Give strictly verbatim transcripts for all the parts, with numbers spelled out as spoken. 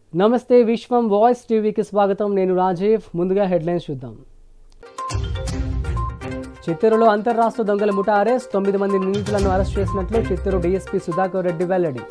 నమస్తే విశ్వం వాయిస్ టీవీకి స్వాగతం. నేను రాజీవ్. ముందుగా హెడ్లైన్స్ చూద్దాం. చిత్తూరులో అంతర్రాష్ట్ర దొంగల ముఠా అరెస్ట్. తొమ్మిది మంది నిందితులను అరెస్ట్ చేసినట్లు చిత్తూరు డీఎస్పీ సుధాకర్ రెడ్డి వెల్లడి.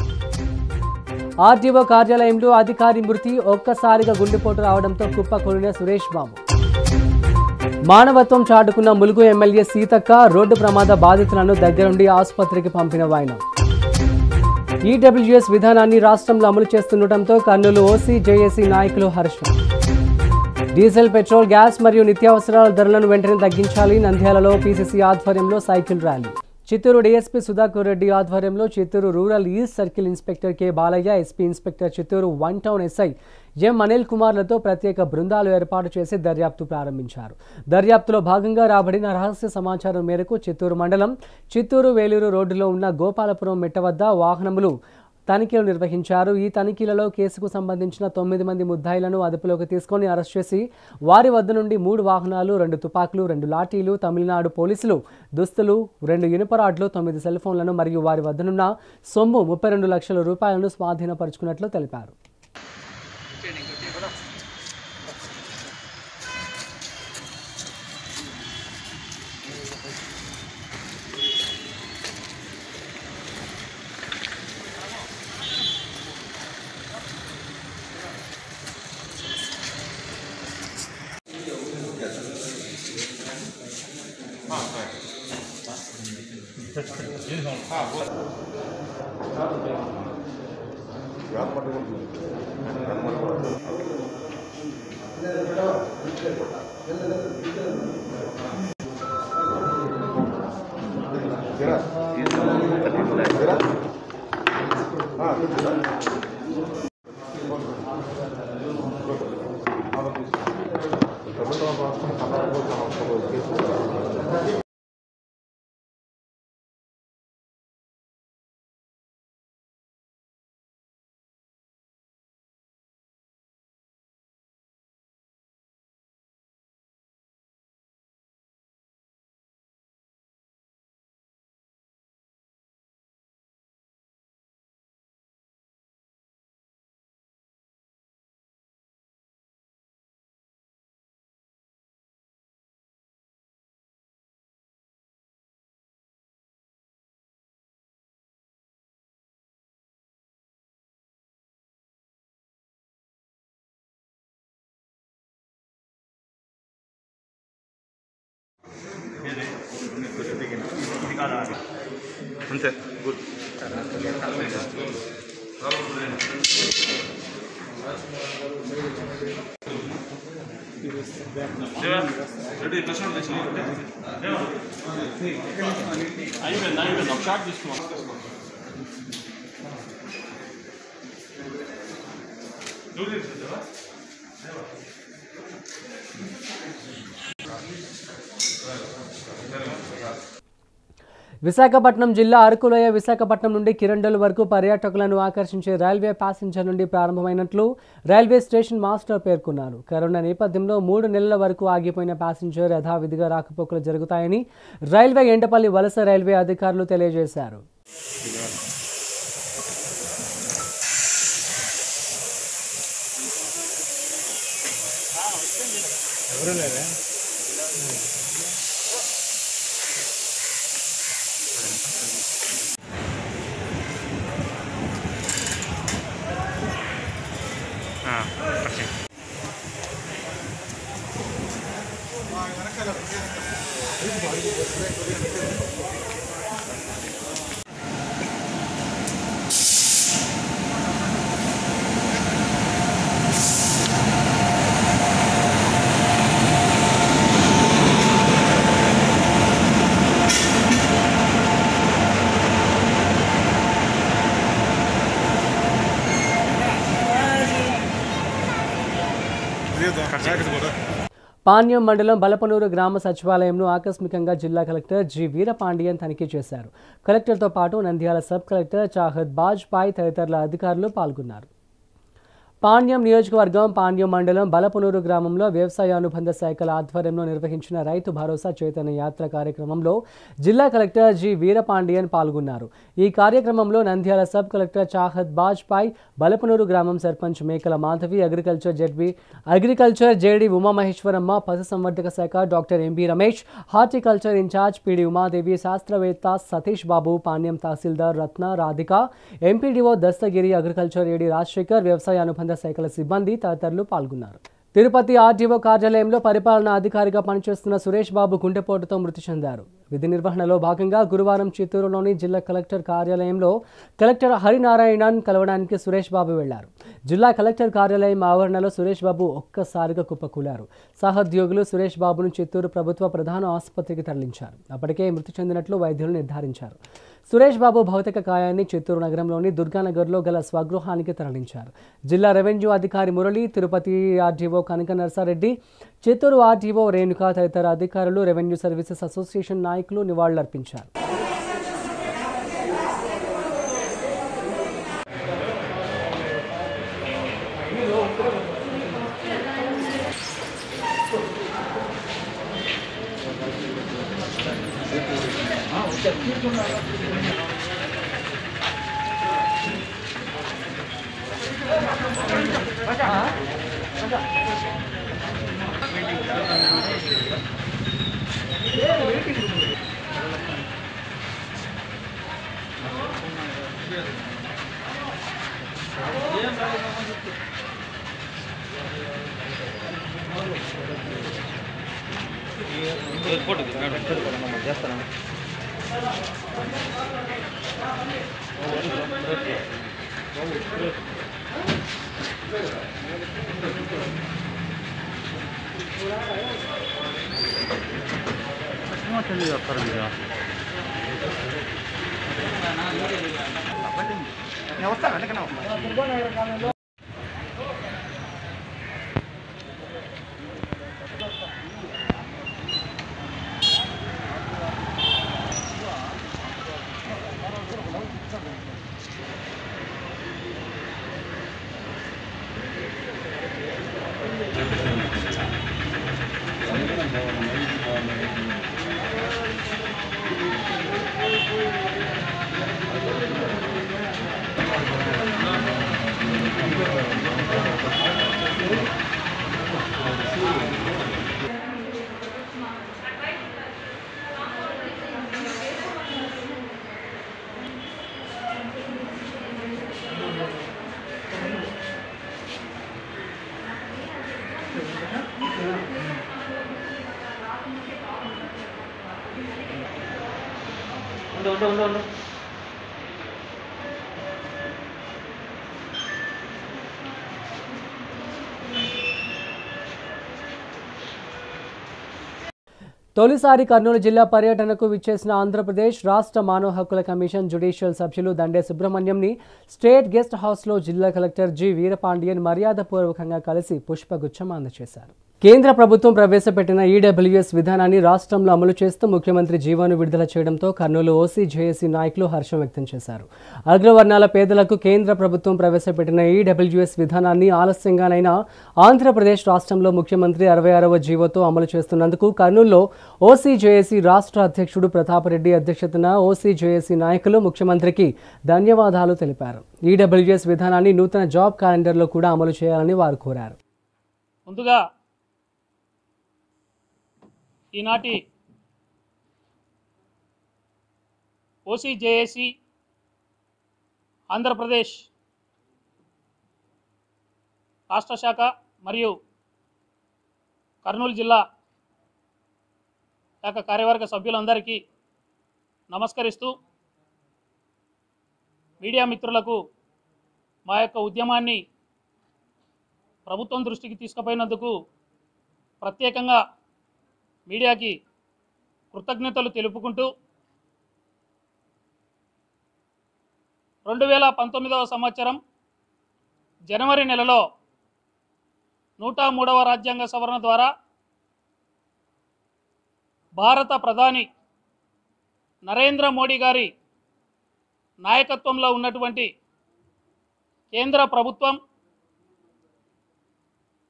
ఆర్డీఓ కార్యాలయంలో అధికారి మృతి. ఒక్కసారిగా గుండెపోటు రావడంతో కుప్పకూలిన సురేష్ బాబు. మానవత్వం చాటుకున్న ములుగు ఎమ్మెల్యే సీతక్క. రోడ్డు ప్రమాద బాధితులను దగ్గరుండి ఆసుపత్రికి పంపిన వాయనం. ఈడబ్ల్యూఎస్ విధానాన్ని రాష్ట్రంలో అమలు చేస్తుండటంతో కర్నూలు ఓసీ జేఏసీ నాయకులు హర్షం. డీజిల్, పెట్రోల్, గ్యాస్ మరియు నిత్యావసరాల ధరలను వెంటనే తగ్గించాలి. నంద్యాలలో పీసీసీ ఆధ్వర్యంలో cycle rally. Chittoor DSP Sudhakar Reddy ఆధ్వర్యంలో Chittoor rural east circle inspector K Balayya, SP inspector Chittoor one town SI M Anil కుమార్లతో ప్రత్యేక బృందాలు ఏర్పాటు చేసి దర్యాప్తు ప్రారంభించారు. దర్యాప్తులో భాగంగా రాబడిన రహస్య సమాచారం మేరకు చిత్తూరు మండలం చిత్తూరు వేలూరు రోడ్డులో ఉన్న గోపాలపురం మెట్ట వద్ద వాహనములు తనిఖీలు నిర్వహించారు. ఈ తనిఖీలలో కేసుకు సంబంధించిన తొమ్మిది మంది ముద్దాయిలను అదుపులోకి తీసుకొని అరెస్ట్ చేసి వారి వద్ద నుండి మూడు వాహనాలు, రెండు తుపాకులు, రెండు లాఠీలు, తమిళనాడు పోలీసులు దుస్తులు, రెండు ఇనుప రాడ్లు, తొమ్మిది సెల్ ఫోన్లను మరియు వారి వద్దనున్న సొమ్ము ముప్పై రెండు లక్షల రూపాయలను స్వాధీనపరుచుకున్నట్లు తెలిపారు. అంతే గుడ్. అయిపోయింది అయిపోయింది ఒక షాట్ తీసుకున్నాం. విశాఖపట్నం జిల్లా అరకులోయ విశాఖపట్నం నుండి కిరండోల్ వరకు పర్యాటకులను ఆకర్షించే రైల్వే ప్యాసింజర్ నుండి ప్రారంభమైనట్లు రైల్వే స్టేషన్ మాస్టర్ పేర్కొన్నారు. కరోనా నేపథ్యంలో మూడు నెలల వరకు ఆగిపోయిన ప్యాసింజర్ యథావిధిగా రాకపోకలు జరుగుతాయని రైల్వే ఎండపల్లి వలస రైల్వే అధికారులు తెలియజేశారు. పాణ్యం మండలం బలపనూరు గ్రామ సచివాలయంను ఆకస్మికంగా జిల్లా కలెక్టర్ జి వీరపాండియన్ తనిఖీ చేశారు. కలెక్టర్తో పాటు నంద్యాల సబ్ కలెక్టర్ చాహద్ బాజ్పాయ్ తదితరుల అధికారులు పాల్గొన్నారు. పాణ్యం నియోజకవర్గం పాణ్యం మండలం బలపునూరు గ్రామంలో వ్యవసాయ అనుబంధ శాఖల ఆధ్వర్యంలో నిర్వహించిన రైతు భరోసా చైతన్య యాత్ర కార్యక్రమంలో జిల్లా కలెక్టర్ జి వీరపాండియన్ పాల్గొన్నారు. ఈ కార్యక్రమంలో నంద్యాల సబ్ కలెక్టర్ చాహద్ బాజ్పాయ్, బలపునూరు గ్రామం sarpanch Mekala Madhavi, agriculture ZB agriculture JD Umamaheswaramma, పశుసంవర్ధక శాఖ doctor MB Ramesh, horticulture in charge PD Umadevi, శాస్త్రవేత్త Satish Babu, Panyam tahsildar Ratna Radhika, MPDO Dastagiri, agriculture AD Rajasekhar, వ్యవసాయ అనుబంధ శాఖల సిబ్బంది తదితరులు పాల్గొన్నారు. తిరుపతి ఆర్డీఓ కార్యాలయంలో పరిపాలనా అధికారిగా పనిచేస్తున్న సురేష్ బాబు గుండెపోటుతో మృతి చెందారు. విధి నిర్వహణలో భాగంగా గురువారం చిత్తూరులోని జిల్లా కలెక్టర్ కార్యాలయంలో కలెక్టర్ హరినారాయణన్ కలవడానికి సురేష్ బాబు వెళ్లారు. జిల్లా కలెక్టర్ కార్యాలయం ఆవరణలో సురేష్ బాబు ఒక్కసారిగా కుప్పకూలారు. సహోద్యోగులు సురేష్ బాబును చిత్తూరు ప్రభుత్వ ప్రధాన ఆసుపత్రికి తరలించారు. అప్పటికే మృతి చెందినట్లు వైద్యులు నిర్ధారించారు. సురేష్ బాబు భౌతిక కాయాన్ని చిత్తూరు నగరంలోని దుర్గానగర్లో గల స్వగృహానికి తరలించారు. జిల్లా రెవెన్యూ అధికారి మురళి, తిరుపతి ఆర్డీఓ కనక నర్సారెడ్డి, చిత్తూరు ఆర్డీఓ రేణుక తదితర అధికారులు, రెవెన్యూ సర్వీసెస్ అసోసియేషన్ నాయకులు నివాళులర్పించారు. తొలిసారి కర్నూలు జిల్లా పర్యటనకు విచ్చేసిన ఆంధ్రప్రదేశ్ రాష్ట్ర మానవ హక్కుల కమిషన్ జ్యుడిషియల్ సభ్యులు దండే సుబ్రహ్మణ్యంని స్టేట్ గెస్ట్ హౌస్లో జిల్లా కలెక్టర్ జి వీరపాండియన్ మర్యాదపూర్వకంగా కలిసి పుష్పగుచ్చం అందజేశారు. కేంద్ర ప్రభుత్వం ప్రవేశపెట్టిన ఈడబ్ల్యూఎస్ విధానాన్ని రాష్ట్రంలో అమలు చేస్తూ ముఖ్యమంత్రి జీవోను విడుదల చేయడంతో కర్నూలు ఓసీ జేఏసీ నాయకులు హర్షం వ్యక్తం చేశారు. అగ్రవర్ణాల పేదలకు కేంద్ర ప్రభుత్వం ప్రవేశపెట్టిన ఈడబ్ల్యూఎస్ విధానాన్ని ఆలస్యంగానైనా ఆంధ్రప్రదేశ్ రాష్ట్రంలో ముఖ్యమంత్రి అరవై ఆరవ జీవోతో అమలు చేస్తున్నందుకు కర్నూలులో ఓసీ జేఏసీ రాష్ట్ర అధ్యక్షుడు ప్రతాపరెడ్డి అధ్యక్షతన ఓసీ జేఏసీ నాయకులు ముఖ్యమంత్రికి ధన్యవాదాలు తెలిపారు. ఈడబ్ల్యూఎస్ విధానాన్ని నూతన జాబ్ క్యాలెండర్లో కూడా అమలు చేయాలని వారు కోరారు. ముందుగా ఈనాటి ఓసీ జేఏసీ ఆంధ్రప్రదేశ్ రాష్ట్ర శాఖ మరియు కర్నూలు జిల్లా శాఖ కార్యవర్గ సభ్యులందరికీ నమస్కరిస్తూ మీడియా మిత్రులకు మా యొక్క ఉద్యమాన్ని ప్రభుత్వం దృష్టికి తీసుకుపోయినందుకు ప్రత్యేకంగా మీడియాకి కృతజ్ఞతలు తెలుపుకుంటూ రెండు వేల పంతొమ్మిదవ సంవత్సరం జనవరి నెలలో నూట మూడవ రాజ్యాంగ సవరణ ద్వారా భారత ప్రధాని నరేంద్ర మోడీ గారి నాయకత్వంలో ఉన్నటువంటి కేంద్ర ప్రభుత్వం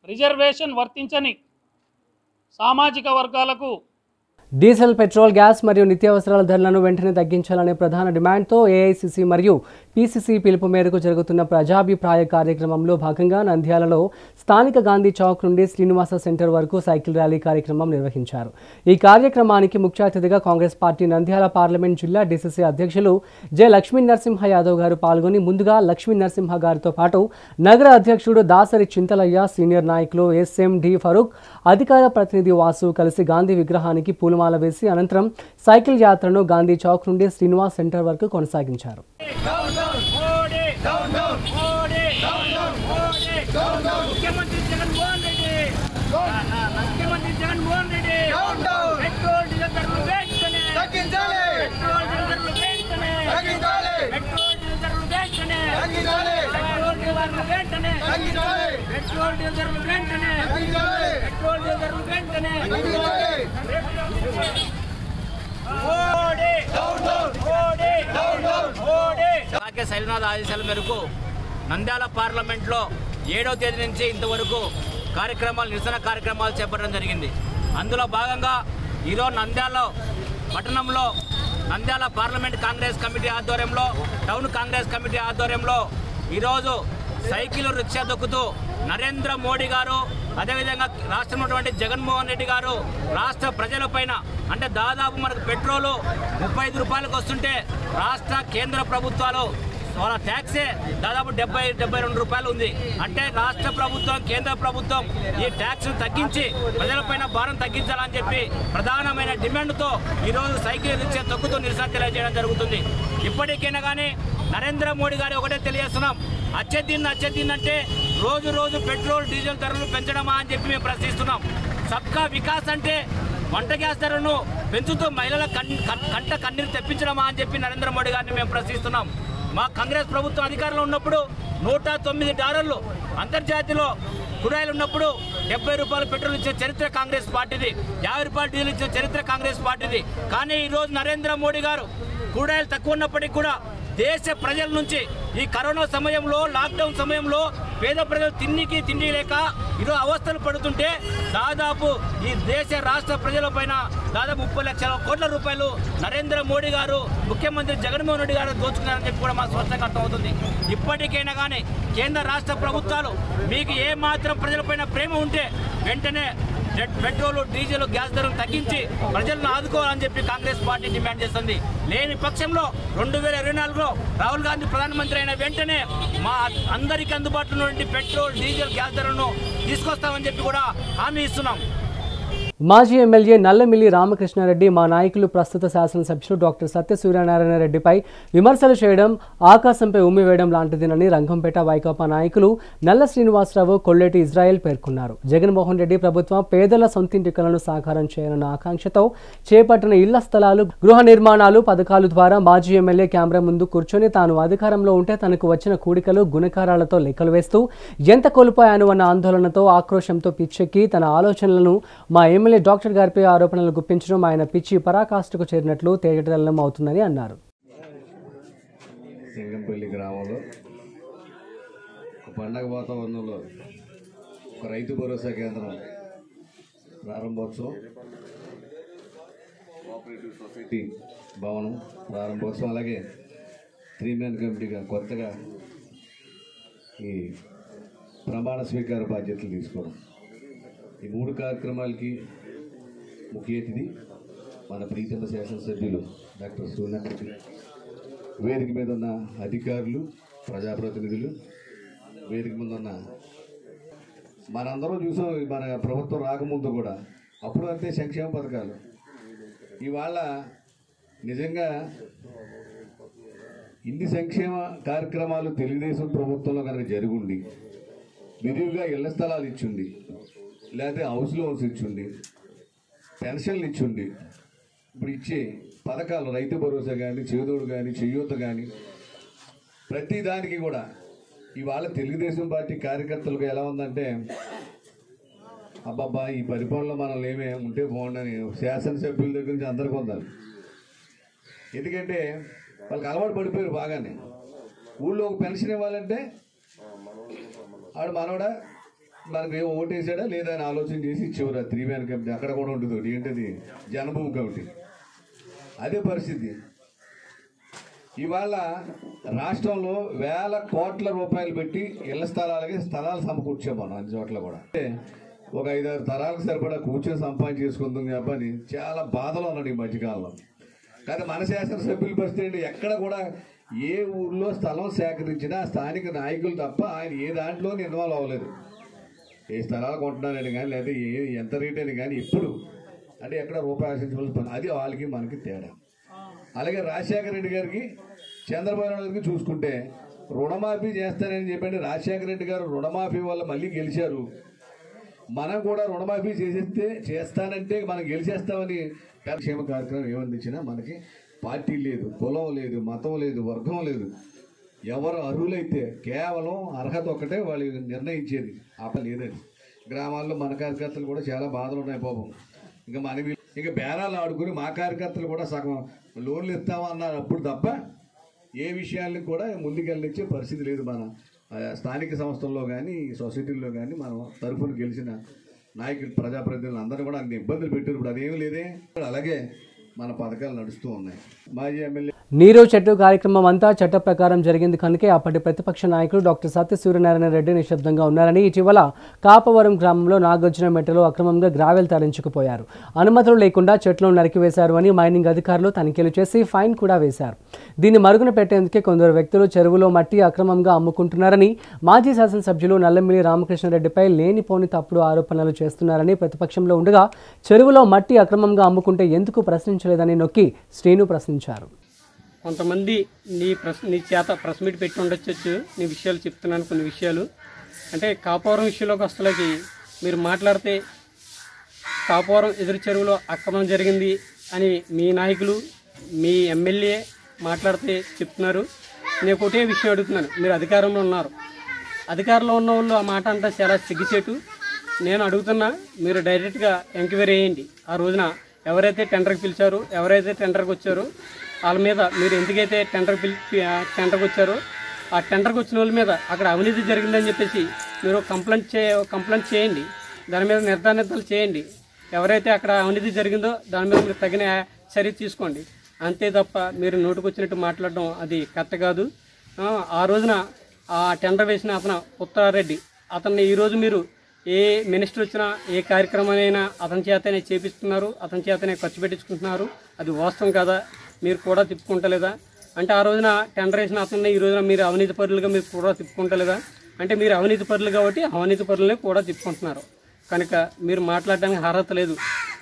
రిజర్వేషన్ వర్తించని సామాజిక వర్గాలకు డీజిల్, పెట్రోల్, గ్యాస్ మరియు నిత్యావసరాల ధరలను వెంటనే తగ్గించాలనే ప్రధాన డిమాండ్తో ఏఐసిసి మరియు పీసీసీ పిలుపు మేరకు జరుగుతున్న ప్రజాభిప్రాయ కార్యక్రమంలో భాగంగా నంద్యాలలో స్థానిక గాంధీ చౌక్ నుండి శ్రీనివాస సెంటర్ వరకు సైకిల్ ర్యాలీ కార్యక్రమం నిర్వహించారు. ఈ కార్యక్రమానికి ముఖ్య అతిథిగా కాంగ్రెస్ పార్టీ నంద్యాల పార్లమెంట్ జిల్లా డీసీసీ అధ్యక్షులు జె లక్ష్మీ నరసింహ యాదవ్ గారు పాల్గొని ముందుగా లక్ష్మీ నరసింహ గారితో పాటు నగర అధ్యక్షుడు దాసరి చింతలయ్య, సీనియర్ నాయకులు ఎస్ఎం డి ఫరూక్, అధికార ప్రతినిధి వాసు కలిసి గాంధీ విగ్రహానికి పూలమాల వేసి అనంతరం సైకిల్ యాత్రను గాంధీ చౌక్ నుండి శ్రీనివాస్ సెంటర్ వరకు కొనసాగించారు. శైలనాథ్ ఆదేశాల మేరకు నంద్యాల పార్లమెంట్లో ఏడవ తేదీ నుంచి ఇంతవరకు కార్యక్రమాలు నిరసన కార్యక్రమాలు చేపట్టడం జరిగింది. అందులో భాగంగా ఈరోజు నంద్యాల పట్టణంలో నంద్యాల పార్లమెంట్ కాంగ్రెస్ కమిటీ ఆధ్వర్యంలో, టౌన్ కాంగ్రెస్ కమిటీ ఆధ్వర్యంలో ఈరోజు సైకిల్ రిక్షా దొక్కుతూ నరేంద్ర మోడీ గారు, అదేవిధంగా రాష్ట్రంలో ఉన్నటువంటి జగన్మోహన్ రెడ్డి గారు రాష్ట్ర ప్రజలపైన అంటే దాదాపు మనకు పెట్రోలు ముప్పై ఐదు రూపాయలకు వస్తుంటే రాష్ట్ర కేంద్ర ప్రభుత్వాలు వాళ్ళ ట్యాక్సే దాదాపు డెబ్బై డెబ్బై రెండు రూపాయలు ఉంది. అంటే రాష్ట్ర ప్రభుత్వం, కేంద్ర ప్రభుత్వం ఈ ట్యాక్స్ను తగ్గించి ప్రజలపైన భారం తగ్గించాలని చెప్పి ప్రధానమైన డిమాండ్తో ఈరోజు సైకిల్ రిక్షా తొక్కుతూ నిరసన తెలియజేయడం జరుగుతుంది. ఇప్పటికైనా కానీ నరేంద్ర మోడీ గారు ఒకటే తెలియజేస్తున్నాం, అచ్చేదిన్ అచ్చేదిన్ అంటే రోజు రోజు పెట్రోల్, డీజిల్ ధరలు పెంచడమా అని చెప్పి మేము ప్రశ్నిస్తున్నాం. సబ్కా వికాస్ అంటే వంట గ్యాస్ ధరను పెంచుతూ మహిళల కంట కన్నీరు తెప్పించడమా అని చెప్పి నరేంద్ర మోడీ గారిని మేము ప్రశ్నిస్తున్నాం. మా కాంగ్రెస్ ప్రభుత్వం అధికారంలో ఉన్నప్పుడు నూట తొమ్మిది డాలర్లు అంతర్జాతీయలో కుడాయిలు ఉన్నప్పుడు డెబ్బై రూపాయలు పెట్రోల్ ఇచ్చే చరిత్ర కాంగ్రెస్ పార్టీది, యాభై రూపాయలు డీజిల్ ఇచ్చే చరిత్ర కాంగ్రెస్ పార్టీది. కానీ ఈరోజు నరేంద్ర మోడీ గారు కుడాయిలు తక్కువ ఉన్నప్పటికీ కూడా దేశ ప్రజల నుంచి ఈ కరోనా సమయంలో, లాక్డౌన్ సమయంలో పేద ప్రజలు తిండికి తిండి లేక ఈరోజు అవస్థలు పడుతుంటే దాదాపు ఈ దేశ రాష్ట్ర ప్రజల పైన దాదాపు ముప్పై లక్షల కోట్ల రూపాయలు నరేంద్ర మోడీ గారు, ముఖ్యమంత్రి జగన్మోహన్ రెడ్డి గారు దోచుకున్నారని చెప్పి కూడా మాకు స్పష్టంగా అర్థమవుతుంది. ఇప్పటికైనా కానీ కేంద్ర రాష్ట్ర ప్రభుత్వాలు మీకు ఏ మాత్రం ప్రజలపైన ప్రేమ ఉంటే వెంటనే పెట్రోల్, డీజిల్, గ్యాస్ ధరలు తగ్గించి ప్రజలను ఆదుకోవాలని చెప్పి కాంగ్రెస్ పార్టీ డిమాండ్ చేస్తుంది. లేని పక్షంలో రెండు వేల ఇరవై నాలుగులో రాహుల్ గాంధీ ప్రధానమంత్రి అయిన వెంటనే మా అందరికీ అందుబాటులో నుండి పెట్రోల్, డీజిల్, గ్యాస్ ధరలను తీసుకొస్తామని చెప్పి కూడా హామీ ఇస్తున్నాం. మాజీ ఎమ్మెల్యే నల్లమిల్లి రామకృష్ణారెడ్డి మా నాయకులు ప్రస్తుత శాసనసభ్యులు డాక్టర్ సత్య సూర్యనారాయణ రెడ్డిపై విమర్శలు చేయడం ఆకాశంపై ఉమ్మివేయడం లాంటిదేనని రంగంపేట వైకాపా నాయకులు నల్ల శ్రీనివాసరావు, కొల్లేటి ఇజ్రాయెల్ పేర్కొన్నారు. జగన్మోహన్ రెడ్డి ప్రభుత్వం పేదల సొంతింటి కలను సాకారం చేయాలన్న ఆకాంక్షతో చేపట్టిన ఇళ్ల స్థలాలు, గృహ నిర్మాణాలు పథకాలు ద్వారా మాజీ ఎమ్మెల్యే కెమెరా ముందు కూర్చొని తాను అధికారంలో ఉంటే తనకు వచ్చిన కూడికలు, గుణకారాలతో లెక్కలు వేస్తూ ఎంత కోల్పోయాను అన్న ఆందోళనతో, ఆక్రోశంతో పిచ్చెక్కి తన ఆలోచనలను మా ఎమ్మెల్యే డాక్టర్ గారిపై ఆరోపణలు గుప్పించడం ఆయన పిచ్చి పరాకాష్ఠకు చేరినట్లు తేటతెల్లం అవుతుందని అన్నారు. సింగంపల్లి గ్రామంలో పండగ వాతావరణంలో ఒక రైతు భరోసా కేంద్రం ప్రారంభోత్సవం, కోఆపరేటివ్ సొసైటీ భవనం ప్రారంభోత్సవం, అలాగే త్రీ మ్యాన్ కమిటీగా కొత్తగా ఈ ప్రమాణ స్వీకార బాధ్యతలు తీసుకోవడం, ఈ మూడు కార్యక్రమాలకి ముఖ్య అతిథి మన ప్రీతమ శాసనసభ్యులు డాక్టర్ సూర్యనారాయణ, వేదిక మీద ఉన్న అధికారులు, ప్రజాప్రతినిధులు, వేదిక మీద ఉన్న మనందరం చూసాం. మన ప్రభుత్వం రాకముందు కూడా అప్పుడు అంతే సంక్షేమ పథకాలు. ఇవాళ నిజంగా ఇన్ని సంక్షేమ కార్యక్రమాలు తెలుగుదేశం ప్రభుత్వంలో కనుక జరుగుండి, విరివిగా ఇళ్ల స్థలాలు ఇచ్చింది, లేకపోతే హౌస్ లోన్స్ ఇచ్చింది, పెన్షన్లు ఇచ్చింది, ఇప్పుడు ఇచ్చే పథకాలు రైతు భరోసా కానీ, చేదోడు కానీ, చేయూత కానీ, ప్రతి దానికి కూడా ఇవాళ తెలుగుదేశం పార్టీ కార్యకర్తలకు ఎలా ఉందంటే, అబ్బాబ్బా ఈ పరిపాలన మనల్ని ఏమే ఉంటే బాగుండని శాసనసభ్యుల దగ్గర నుంచి అందరికీ ఉండాలి. ఎందుకంటే వాళ్ళకి అలవాటు పడిపోయారు బాగానే. ఊళ్ళో ఒక పెన్షన్ ఇవ్వాలంటే ఆడు మనవడా మనకి ఏం ఓటేసాడా లేదా అని ఆలోచన చేసి ఇచ్చేవారు ఆ త్రీ మ్యాన్ కమిటీ. అక్కడ కూడా ఉంటుంది ఒకటి, ఏంటది, జనభూమి కమిటీ. అదే పరిస్థితి. ఇవాళ రాష్ట్రంలో వేల కోట్ల రూపాయలు పెట్టి ఇళ్ల స్థలాలకి స్థలాలు సమకూర్చాం మనం అన్ని చోట్ల కూడా. అంటే ఒక ఐదారు తరాలకు సరిపడా కూర్చొని సంపాదన చేసుకుందాం కాబట్టి చాలా బాధలో ఉన్నాడు ఈ మధ్యకాలంలో. కానీ మన శాసనసభ్యుల పరిస్థితి ఏంటి, ఎక్కడ కూడా ఏ ఊర్లో స్థలం సేకరించినా స్థానిక నాయకులు తప్ప ఆయన ఏ దాంట్లో ఇన్వాల్వ్ అవ్వలేదు. ఏ స్థలాలు కొంటున్నారని కానీ లేదా ఏ ఎంత రేట్ అని కానీ ఎప్పుడు అంటే ఎక్కడ రూపాయి ఆశించవలసిన పని. అది వాళ్ళకి మనకి తేడా. అలాగే రాజశేఖర రెడ్డి గారికి చంద్రబాబు నాయుడు గారికి చూసుకుంటే రుణమాఫీ చేస్తానని చెప్పండి. రాజశేఖర రెడ్డి గారు రుణమాఫీ వల్ల మళ్ళీ గెలిచారు. మనం కూడా రుణమాఫీ చేసేస్తే చేస్తానంటే మనం గెలిచేస్తామని క్షేమ కార్యక్రమం ఏమందించినా మనకి పార్టీ లేదు, కులం లేదు, మతం లేదు, వర్గం లేదు. ఎవరు అర్హులైతే కేవలం అర్హత ఒక్కటే వాళ్ళు నిర్ణయించేది, ఆప లేదని. గ్రామాల్లో మన కార్యకర్తలు కూడా చాలా బాధలు ఉన్నాయి పాపం. ఇంకా మన ఇంకా బేరాలు ఆడుకుని మా కార్యకర్తలు కూడా సగం లోన్లు ఇస్తామన్నారు అప్పుడు తప్ప ఏ విషయాన్ని కూడా ముందుకెళ్ళిచ్చే పరిస్థితి లేదు. మన స్థానిక సంస్థల్లో కానీ సొసైటీల్లో కానీ మనం తరఫున గెలిచిన నాయకులు ప్రజాప్రతినిధులు అందరూ కూడా అన్ని ఇబ్బందులు పెట్టారు. ఇప్పుడు అదేమి లేదే. అలాగే మన పథకాలు నడుస్తూ ఉన్నాయి. మాజీ ఎమ్మెల్యే నీరు చెట్టు కార్యక్రమం అంతా చట్ట ప్రకారం జరిగింది కనుకే అప్పటి ప్రతిపక్ష నాయకులు డాక్టర్ సత్య సూర్యనారాయణ రెడ్డి నిశ్శబ్దంగా ఉన్నారని, ఇటీవల కాపవరం గ్రామంలో నాగార్జున మెట్టలో అక్రమంగా గ్రావెల్ తరలించుకుపోయారు, అనుమతులు లేకుండా చెట్లను నరికివేశారు అని మైనింగ్ అధికారులు తనిఖీలు చేసి ఫైన్ కూడా వేశారు. దీన్ని మరుగున పెట్టేందుకే కొందరు వ్యక్తులు చెరువులో మట్టి అక్రమంగా అమ్ముకుంటున్నారని, మాజీ శాసనసభ్యులు నల్లమిల్లి రామకృష్ణారెడ్డిపై లేనిపోని తప్పుడు ఆరోపణలు చేస్తున్నారని ప్రతిపక్షంలో ఉండగా చెరువులో మట్టి అక్రమంగా అమ్ముకుంటే ఎందుకు ప్రశ్నించలేదని నొక్కి శ్రీను ప్రశ్నించారు. కొంతమంది నీ ప్రెస్ నీ చేత ప్రెస్ మీట్ పెట్టి ఉండొచ్చు, నీ విషయాలు చెప్తున్నాను కొన్ని విషయాలు. అంటే కాపవరం విషయంలోకి వస్తలకి మీరు మాట్లాడితే కాపవరం ఎదురు చెరువులో అక్రమం జరిగింది అని మీ నాయకులు మీ ఎమ్మెల్యే మాట్లాడితే చెప్తున్నారు. నేను ఒకటే విషయం అడుగుతున్నాను, మీరు అధికారంలో ఉన్నారు, అధికారంలో ఉన్న వాళ్ళు ఆ మాట అంటే చాలా సిగ్గుచేటు. నేను అడుగుతున్నా, మీరు డైరెక్ట్గా ఎంక్వైరీ చేయండి. ఆ రోజున ఎవరైతే టెండర్కి పిలిచారో, ఎవరైతే టెండర్కి వచ్చారో వాళ్ళ మీద మీరు ఎందుకైతే టెండర్ పిలిపి టెండర్కి వచ్చారో ఆ టెండర్కి వచ్చిన వాళ్ళ మీద అక్కడ అవినీతి జరిగిందని చెప్పేసి మీరు కంప్లైంట్ చే కంప్లైంట్ చేయండి. దాని మీద నిర్ధారణలు చేయండి. ఎవరైతే అక్కడ అవినీతి జరిగిందో దాని మీద మీరు తగిన చర్య తీసుకోండి. అంతే తప్ప మీరు నోటుకొచ్చినట్టు మాట్లాడడం అది కరెక్ట్ కాదు. ఆ రోజున ఆ టెండర్ వేసిన అతను ఉత్తరారెడ్డి, అతన్ని ఈరోజు మీరు ఏ మినిస్టర్ వచ్చినా ఏ కార్యక్రమాలైనా అతని చేతనే చేపిస్తున్నారు, అతని చేతనే ఖర్చు పెట్టించుకుంటున్నారు. అది వాస్తవం కదా? మీరు కూడా తిప్పుకుంటలేదా? అంటే ఆ రోజున టెండర్ వేసిన అతన్ని ఈ రోజున మీరు అవినీతి పరులుగా మీరు కూడా తిప్పుకుంటలేదా? అంటే మీరు అవినీతి పరులు కాబట్టి అవినీతి పరులనే కూడా తిప్పుకుంటున్నారు. కనుక మీరు మాట్లాడడానికి అర్హత లేదు.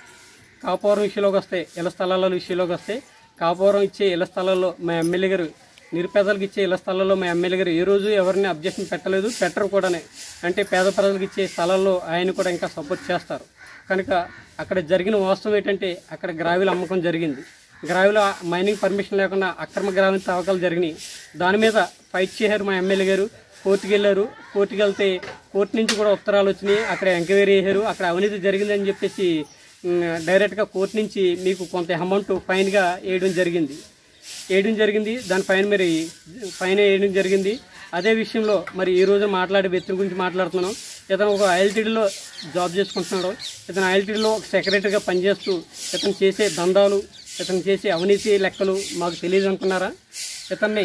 కాపవరం విషయంలోకి వస్తే, ఇళ్ల స్థలాల విషయంలోకి వస్తే, కాపవరం ఇచ్చే ఇళ్ల స్థలాల్లో మా ఎమ్మెల్యే గారు, నిరుపేదలకు ఇచ్చే ఇళ్ల స్థలాల్లో మా ఎమ్మెల్యే గారు ఏ రోజు ఎవరిని అబ్జెక్షన్ పెట్టలేదు, పెట్టరు కూడానే. అంటే పేద ప్రజలకు ఇచ్చే స్థలాల్లో ఆయన కూడా ఇంకా సపోర్ట్ చేస్తారు. కనుక అక్కడ జరిగిన వాస్తవం ఏంటంటే అక్కడ గ్రావెల్ అమ్మకం జరిగింది. గ్రావెల్ మైనింగ్ పర్మిషన్ లేకుండా అక్రమ గ్రావెల్ తవ్వకాలు జరిగినాయి. దాని మీద ఫైట్ చేశారు మా ఎమ్మెల్యే గారు. కోర్టుకు వెళ్ళారు. కోర్టుకు వెళ్తే కోర్టు నుంచి కూడా ఉత్తరాలు వచ్చినాయి. అక్కడ ఎంక్వైరీ చేశారు. అక్కడ అవినీతి జరిగిందని చెప్పేసి డైరెక్ట్గా కోర్టు నుంచి మీకు కొంత అమౌంట్ ఫైన్గా వేయడం జరిగింది వేయడం జరిగింది దాని ఫైన్ మరి ఫైన్ వేయడం జరిగింది. అదే విషయంలో మరి ఈ రోజు మాట్లాడే వ్యక్తి గురించి మాట్లాడుతున్నాం. ఇతను ఒక ఐఎల్టీడీలో జాబ్ చేసుకుంటున్నాడు. ఇతను ఐఎల్టీడీలో ఒక సెక్రటరీగా పనిచేస్తూ ఇతను చేసే దందాలు, ఇతను చేసే అవినీతి లెక్కలు మాకు తెలియదు అనుకున్నారా? ఇతన్ని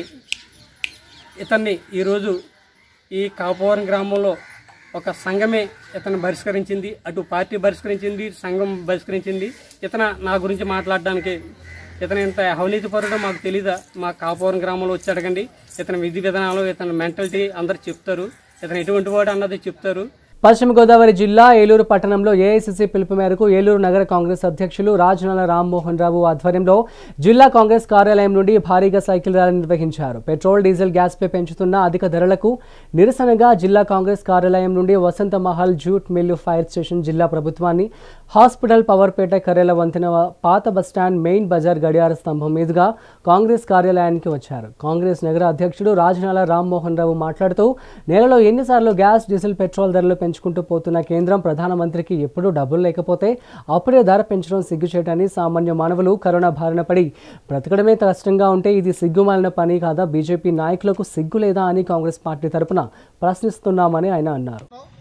ఇతన్ని ఈరోజు ఈ కాపవరం గ్రామంలో ఒక సంఘమే ఇతను బహిష్కరించింది. అటు పార్టీ బహిష్కరించింది, సంఘం బహిష్కరించింది. ఇతను నా గురించి మాట్లాడడానికి ఇతను ఇంత అవినీతి పరుడో మాకు తెలీదా? మా కాపవరం గ్రామంలో వచ్చి అడగండి. ఇతని విధి విధానాలు, ఇతని మెంటాలిటీ అందరు చెప్తారు. ఇతను ఎటువంటి వాడు అన్నది చెప్తారు. పశ్చిమ గోదావరి జిల్లా ఏలూరు పట్టణంలో ఏఐసీసీ పిలుపు మేరకు ఏలూరు నగర కాంగ్రెస్ అధ్యక్షులు రాజనాల రామ్మోహన్ రావు ఆధ్వర్యంలో జిల్లా కాంగ్రెస్ కార్యాలయం నుండి భారీగా సైకిల్ ర్యాలీ నిర్వహించారు. పెట్రోల్, డీజిల్, గ్యాస్పై పెంచుతున్న అధిక ధరలకు నిరసనగా జిల్లా కాంగ్రెస్ కార్యాలయం నుండి Vasantha Mahal, jute mill, fire station, జిల్లా ప్రభుత్వాన్ని, హాస్పిటల్, పవర్పేట, కర్రెల వంతెన, పాత బస్టాండ్, మెయిన్ బజార్ గడియార స్తంభం మీదుగా కాంగ్రెస్ కార్యాలయానికి వచ్చారు. కాంగ్రెస్ నగర అధ్యక్షుడు రాజనాల రామ్మోహన్ రావు మాట్లాడుతూ నెలలో ఎన్నిసార్లు గ్యాస్, డీజిల్, పెట్రోల్ ధరలు పెంచుకుంటూ పోతున్న కేంద్రం ప్రధానమంత్రికి ఎప్పుడూ డబ్బులు లేకపోతే అప్పుడే ధర పెంచడం సిగ్గుచేటని, సామాన్య మానవులు కరోనా బారిన పడి బ్రతకడమే కష్టంగా ఉంటే ఇది సిగ్గుమాలిన పని కాదా? బీజేపీ నాయకులకు సిగ్గు లేదా అని కాంగ్రెస్ పార్టీ తరపున ప్రశ్నిస్తున్నామని ఆయన అన్నారు.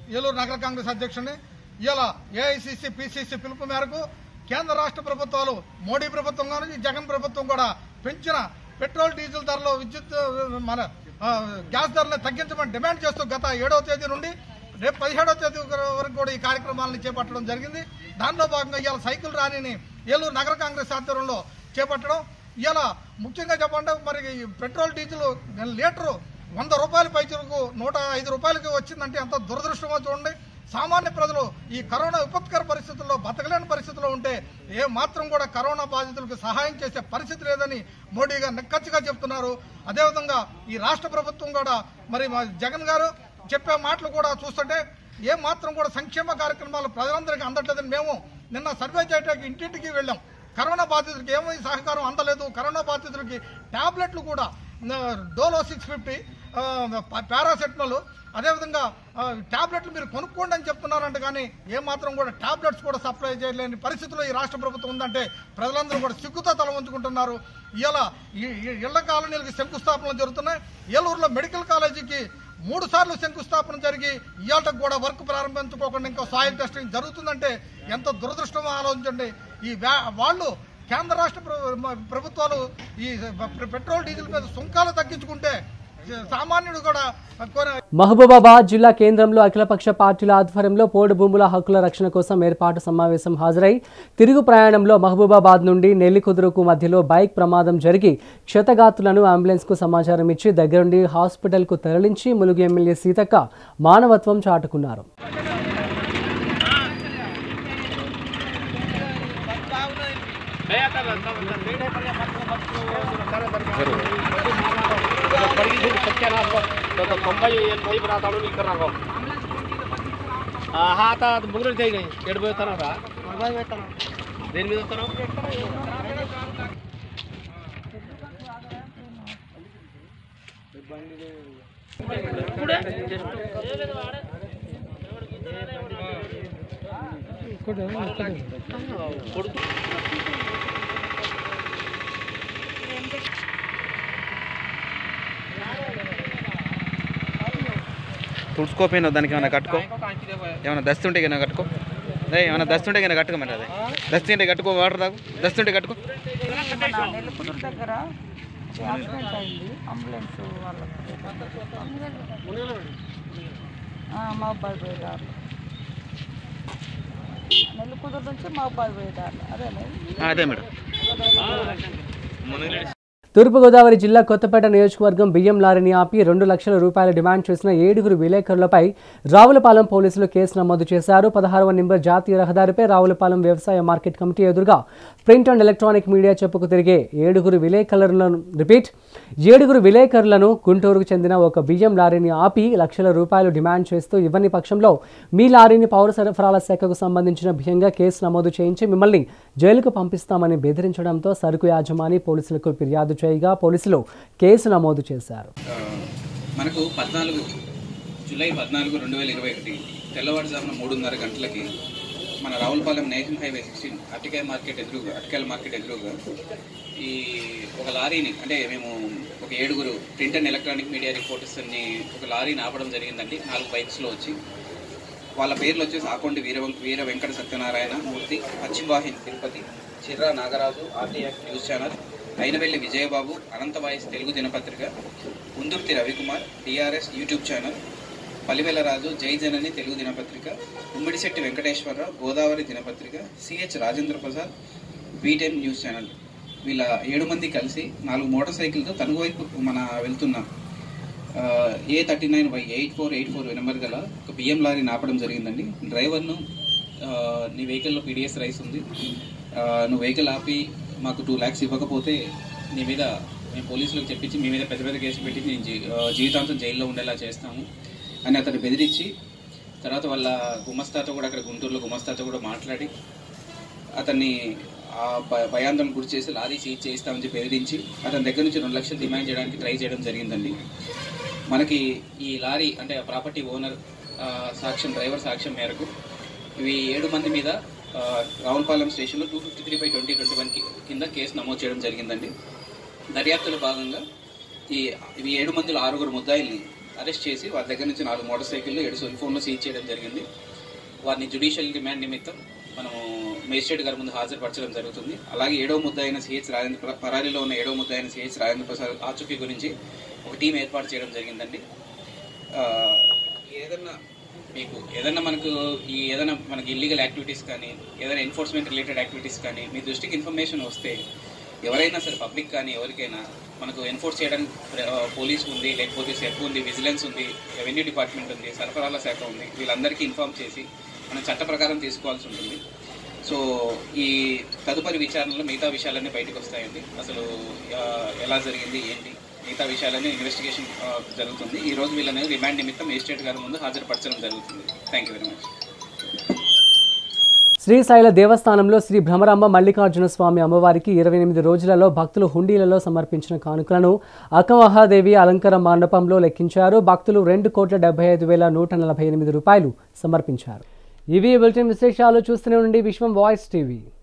ఏలూరు నగర కాంగ్రెస్ అధ్యక్షుడిని. ఇలా ఏఐసిసి పిసిసి పిలుపు మేరకు కేంద్ర రాష్ట్ర ప్రభుత్వాలు మోడీ ప్రభుత్వం కానీ జగన్ ప్రభుత్వం కూడా పెంచిన పెట్రోల్ డీజిల్ ధరలు విద్యుత్ మన గ్యాస్ ధరలను తగ్గించమని డిమాండ్ చేస్తూ గత ఏడవ తేదీ నుండి రేపు పదిహేడవ తేదీ వరకు కూడా ఈ కార్యక్రమాలను చేపట్టడం జరిగింది. దానిలో భాగంగా ఇవాళ సైకిల్ ర్యాలీని ఏలూరు నగర కాంగ్రెస్ ఆధ్వర్యంలో చేపట్టడం. ఇలా ముఖ్యంగా చెప్పండి, మరి పెట్రోల్ డీజిల్ లీటరు వంద రూపాయల పైచలకు నూట ఐదు రూపాయలకి వచ్చిందంటే ఎంత దురదృష్టమో చూడండి. సామాన్య ప్రజలు ఈ కరోనా విపత్కర పరిస్థితుల్లో బతకలేని పరిస్థితుల్లో ఉంటే ఏ మాత్రం కూడా కరోనా బాధితులకు సహాయం చేసే పరిస్థితి లేదని మోడీ గారు నిక్కచ్చిగా చెప్తున్నారు. అదేవిధంగా ఈ రాష్ట్ర ప్రభుత్వం కూడా మరి జగన్ గారు చెప్పే మాటలు కూడా చూస్తుంటే ఏ మాత్రం కూడా సంక్షేమ కార్యక్రమాలు ప్రజలందరికీ అందట్లేదని మేము నిన్న సర్వే చేయడానికి ఇంటింటికి వెళ్ళాం. కరోనా బాధితులకి ఏమీ సహకారం అందలేదు. కరోనా బాధితులకి ట్యాబ్లెట్లు కూడా డోలో సిక్స్ ఫిఫ్టీ పారాసెటమాల్ అదేవిధంగా ట్యాబ్లెట్లు మీరు కొనుక్కోండి అని చెప్తున్నారంట, కానీ ఏమాత్రం కూడా ట్యాబ్లెట్స్ కూడా సప్లై చేయలేని పరిస్థితిలో ఈ రాష్ట్ర ప్రభుత్వం ఉందంటే ప్రజలందరూ కూడా సిగ్గుతో తల వంచుకుంటున్నారు. ఇలా ఇళ్ల కాలనీలకి శంకుస్థాపనలు జరుగుతున్నాయి. ఏలూరులో మెడికల్ కాలేజీకి మూడు సార్లు శంకుస్థాపన జరిగి ఇవాళకు కూడా వర్క్ ప్రారంభించుకోకుండా ఇంకా సాయిల్ టెస్టింగ్ జరుగుతుందంటే ఎంత దురదృష్టమో ఆలోచించండి. ఈ వాళ్ళు కేంద్ర రాష్ట్ర ప్రభుత్వాలు ఈ పెట్రోల్ డీజిల్ మీద సుంకాలు తగ్గించుకుంటే సామాన్యుడు కూడా. మహబూబాబాద్ జిల్లా కేంద్రంలో అఖిలపక్ష పార్టీల ఆధ్వర్యంలో పోడు భూముల హక్కుల రక్షణ కోసం ఏర్పాటు సమావేశం హాజరై తిరుగు ప్రయాణంలో మహబూబాబాద్ నుండి నెల్లికుదురుకు మధ్యలో బైక్ ప్రమాదం జరిగి క్షతగాతులను అంబులెన్స్కు సమాచారం ఇచ్చి దగ్గరుండి హాస్పిటల్కు తరలించి ములుగు ఎమ్మెల్యే సీతక్క మానవత్వం చాటుకున్నారు. తొంభై ఎనభై ప్రాంతాలు ఇక్కడ రావు హాత ముగ్గురు చేయి ఏడు పోతాను రా దేని మీద వస్తాను తుడుచుకోపోయినా దానికి ఏమైనా కట్టుకో, ఏమైనా దస్తుంటే కన్నా కట్టుకో, అదే ఏమైనా దస్తుంటే కన్నా కట్టుకోమంటే అదే దస్తుంటే కట్టుకో, వాటర్ తాగు, దస్తుంటే కట్టుకో. నెల్లికుదురు దగ్గర యాక్సిడెంట్ అయింది, అంబులెన్స్ వాళ్ళకి మహబాద్ పోయేదారు, నెల్లికుదురు నుంచి మహబాద్ పోయేదారు అదేనే అదే మేడం. తూర్పుగోదావరి జిల్లా కొత్తపేట నియోజకవర్గం బియ్యం లారీని ఆపి రెండు లక్షల రూపాయల డిమాండ్ చేసిన ఏడుగురు విలేకరులపై రావులపాలెం పోలీసులు కేసు నమోదు చేశారు. పదహారవ నెంబర్ జాతీయ రహదారిపై రావులపాలెం వ్యవసాయ మార్కెట్ కమిటీ ఎదురుగా ప్రింట్ అండ్ ఎలక్ట్రానిక్ మీడియా చెప్పుకు తిరిగే ఏడుగురు విలేకరులను రిపీట్ ఏడుగురు విలేకరులను గుంటూరుకు చెందిన ఒక బియ్యం లారీని ఆపి లక్షల రూపాయలు డిమాండ్ చేస్తూ ఇవ్వని పక్షంలో మీ లారీని పౌర సరఫరాల శాఖకు సంబంధించిన బియ్యంగా కేసు నమోదు చేయించి మిమ్మల్ని జైలుకు పంపిస్తామని బెదిరించడంతో సరుకు యాజమాని పోలీసులకు ఫిర్యాదు చేయగా పోలీసులు కేసు నమోదు చేశారు. మనకు పద్నాలుగు జూలై పద్నాలుగు రెండు వేల ఇరవై ఒకటి తెల్లవారుజామున మూడున్నర గంటలకి మన రావులపాలెం నేషనల్ హైవే సిక్స్టీన్ అటికాయ మార్కెట్ ఎదురుగా అటికాయల మార్కెట్ ఎదురుగా ఈ ఒక లారీని అంటే మేము ఒక ఏడుగురు ప్రింట్ అండ్ ఎలక్ట్రానిక్ మీడియా రిపోర్టర్స్ని ఒక లారీని ఆపడం జరిగిందండి. నాలుగు బైక్స్లో వచ్చి వాళ్ళ పేర్లు వచ్చేసి Akondi Veera Veera Venkata Satyanarayana Murthy, Paschimavahini Tirupati, Chirra Nagaraju, RTF news channel, Ainavilli Vijayababu, Anantha voice Telugu దినపత్రిక, Undurthi Ravikumar, TRS YouTube channel, Palivelaraju, Jai Janani Telugu దినపత్రిక, ఉమ్మిడిశెట్టి వెంకటేశ్వరరావు, గోదావరి దినపత్రిక, సిహెచ్ రాజేంద్ర ప్రసాద్, బీటెన్ న్యూస్ ఛానల్. వీళ్ళ ఏడు మంది కలిసి నాలుగు మోటార్ సైకిల్తో తనుగు వైపు మన వెళ్తున్నాం A thirty nine Y eight four eight four number గల ఒక బియ్యం లారీని ఆపడం జరిగిందండి. డ్రైవర్ను నీ వెహికల్లో పీడిఎస్ రైస్ ఉంది, నువ్వు వెహికల్ ఆపి మాకు టూ ల్యాక్స్ ఇవ్వకపోతే నీ మీద మేము పోలీసులకు చెప్పించి మీ మీద పెద్ద పెద్ద కేసు పెట్టి నేను జీవితాంతం జైల్లో ఉండేలా చేస్తాము అని అతను బెదిరించి, తర్వాత వాళ్ళ గుమస్తాతో కూడా అక్కడ గుంటూరులో గుమస్తాతో కూడా మాట్లాడి అతన్ని ఆ భయాందోళన గురి చేసి లారీ సీజ్ చేయిస్తామని చెప్పి బెదిరించి అతని దగ్గర నుంచి రెండు లక్షలు డిమాండ్ చేయడానికి ట్రై చేయడం జరిగిందండి. మనకి ఈ లారీ అంటే ప్రాపర్టీ ఓనర్ సాక్ష్యం, డ్రైవర్ సాక్ష్యం మేరకు ఇవి ఏడు మంది మీద రావులపాలెం స్టేషన్లో two fifty three by twenty twenty one కింద కేసు నమోదు చేయడం జరిగిందండి. దర్యాప్తులో భాగంగా ఈ ఇవి ఏడు మందిలో ఆరుగురు ముద్దాయిల్ని అరెస్ట్ చేసి వారి దగ్గర నుంచి నాలుగు మోటార్ సైకిళ్ళు ఏడు సెల్ ఫోన్లు సీజ్ చేయడం జరిగింది. వారిని జ్యుడిషియల్ రిమాండ్ నిమిత్తం మనము మేజిస్ట్రేట్ గారి ముందు హాజరుపరచడం జరుగుతుంది. అలాగే ఏడో ముద్ద అయిన సిహెచ్ రాజేంద్ర పరారీలో ఉన్న ఏడో ముద్ద అయిన సిహెచ్ రాజేంద్ర ప్రసాద్ ఆచూకీ గురించి ఒక టీం ఏర్పాటు చేయడం జరిగిందండి. ఏదన్నా మీకు ఏదన్నా మనకు ఈ ఏదైనా మనకి ఇల్లీగల్ యాక్టివిటీస్ కానీ ఏదైనా ఎన్ఫోర్స్మెంట్ రిలేటెడ్ యాక్టివిటీస్ కానీ మీ దృష్టికి ఇన్ఫర్మేషన్ వస్తే ఎవరైనా సరే పబ్లిక్ కానీ ఎవరికైనా మనకు ఎన్ఫోర్స్ చేయడానికి పోలీస్ ఉంది, లేకపోతే సెఫ్ ఉంది, విజిలెన్స్ ఉంది, రెవెన్యూ డిపార్ట్మెంట్ ఉంది, సరఫరాల శాఖ ఉంది, వీళ్ళందరికీ ఇన్ఫార్మ్ చేసి మనం చట్ట ప్రకారం తీసుకోవాల్సి ఉంటుంది. సో ఈ తదుపరి విచారణలో మిగతా విషయాలన్నీ బయటకు వస్తాయండి. అసలు ఎలా జరిగింది ఏంటి మిగతా విషయాలన్నీ ఇన్వెస్టిగేషన్ జరుగుతుంది. ఈ రోజు వీళ్ళని రిమాండ్ నిమిత్తం మేజిస్ట్రేట్ గారి ముందు హాజరుపరచడం జరుగుతుంది. Thank you very much. Srisaila దేవస్థానంలో శ్రీ భ్రమరాంబ మల్లికార్జున స్వామి అమ్మవారికి ఇరవై ఎనిమిది రోజులలో భక్తులు హుండీలలో సమర్పించిన కానుకలను అక్కమహాదేవి అలంకార మండపంలో లెక్కించారు. భక్తులు రెండు కోట్ల డెబ్బై ఐదు వేల నూట నలభై ఎనిమిది రూపాయలు సమర్పించారు. ఇవి బులెటిన్ విశేషాలు. చూస్తూనే ఉండండి విశ్వం వాయిస్ టీవీ.